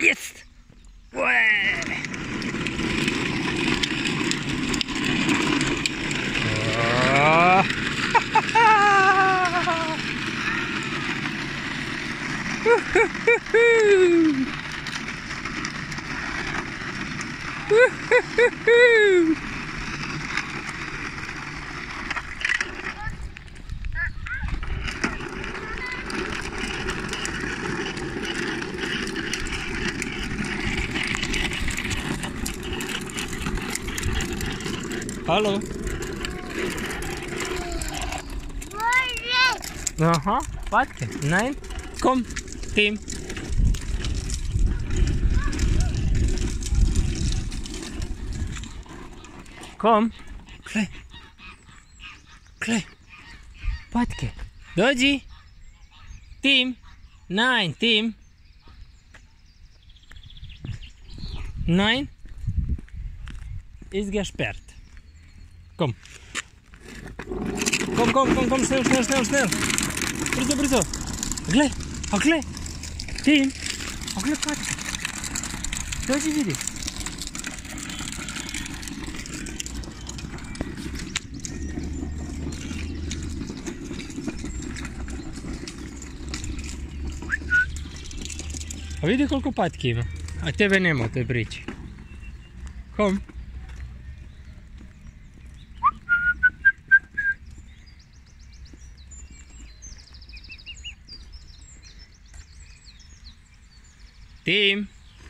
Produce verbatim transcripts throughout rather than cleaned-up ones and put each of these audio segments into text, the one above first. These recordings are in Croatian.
Jest! Ue! O! Halo? Aha, Patke. Nein? Komm, Tim. Komm. Klej. Klej. Patke. Dođi. Tim. Nein, Tim. Nein. Ist gesperrt. Komm. Komm, komm, komm, komm, schnell, schnell, schnell, schnell. Brzo, brzo. Gle, a gle. Tim. A gle, Patke. Dođi vidi. A vidi koliko patki ima. A tebe nema u toj priči. Kom. Tim.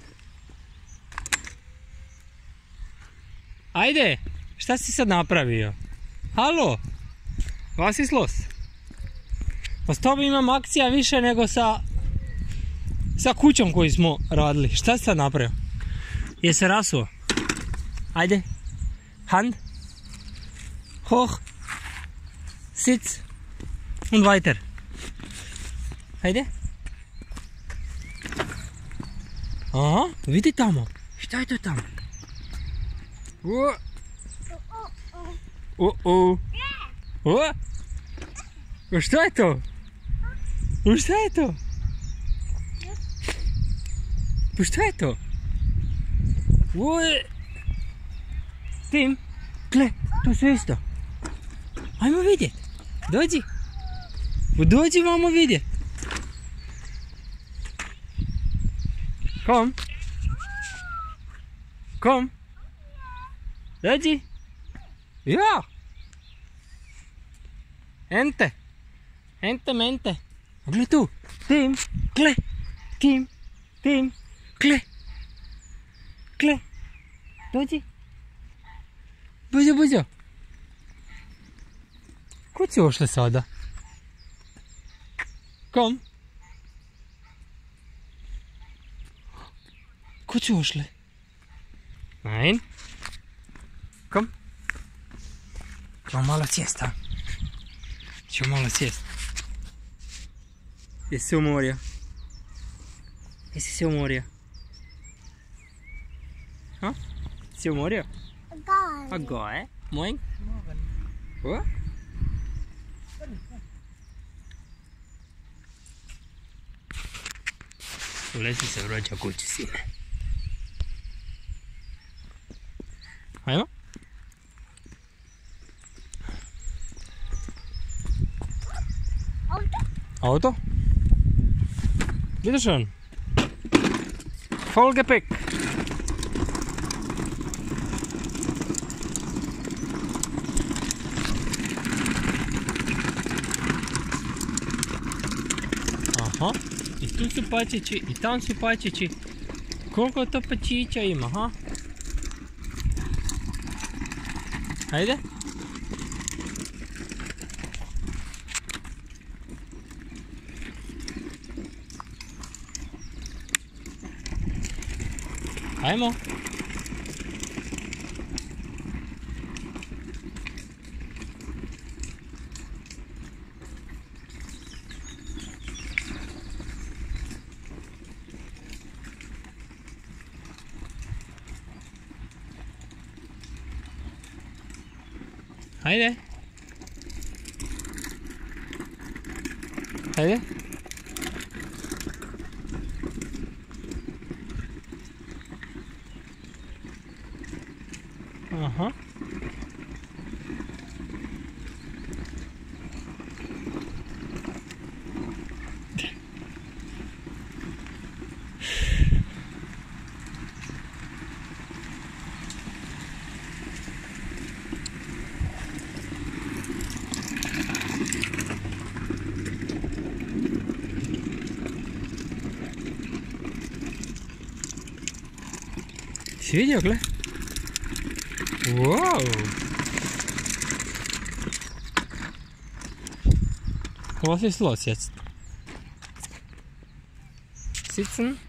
Ajde, šta si sad napravio? Halo? Was ist los? Pa s tobom imam akcija više nego sa... sa kućom koju smo radili. Šta si sad napravio? Je se rasuo? Ajde. Hand. Hoch. Sitz. Und weiter. Ajde. Aha, vidi tamo. Šta je to tamo? O. O, o. O. O, šta je to? O, šta je to? Pa šta je to? Uje. Tim, gle, to su isto. Ajmo vidjet. Dođi. Dođi vamo vidjet. Kom. Kom. Dođi. Ja. Ente. Ente mente. Gle tu. Tim, gle. Kim. Tim. Gle. Gle. Dođi. Buđo, buđo. Kud si ošle sada? Kom? Kud si ošle? Nein. Kom. Ćemo malo sjest, a? Ćemo malo sjest. Jesi se umorio? Jesi se umorio? Ha? Si umorio? A goje? Moin? O? Ulezi se vraća kući, sine. Ajmo? Auto? Auto? Bitte schön. Voll Gepäck. Aha, i tu su pačići, i tam su pačići. Koliko to pačića ima, ha? Ajde. Ajmo. Haydi. Haydi. Aha. Si vidio, gle? Wow! Was ist los jetzt? Sitzen?